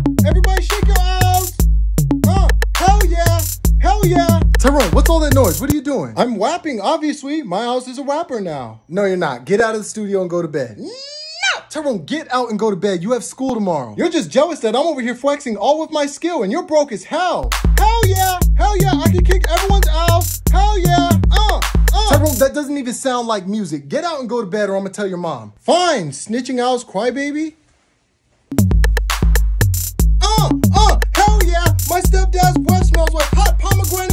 Everybody shake your ass. Hell yeah. Hell yeah. Tyrone, what's all that noise? What are you doing? I'm rapping, obviously. My house is a rapper now. No, you're not. Get out of the studio and go to bed. No! Tyrone, get out and go to bed. You have school tomorrow. You're just jealous that I'm over here flexing all with my skill and you're broke as hell. Hell yeah. Hell yeah. I can kick everyone's ass. Hell yeah. Tyrone, that doesn't even sound like music. Get out and go to bed or I'm gonna tell your mom. Fine. Snitching owls, crybaby. Hell yeah. My stepdad's breath smells like hot pomegranate.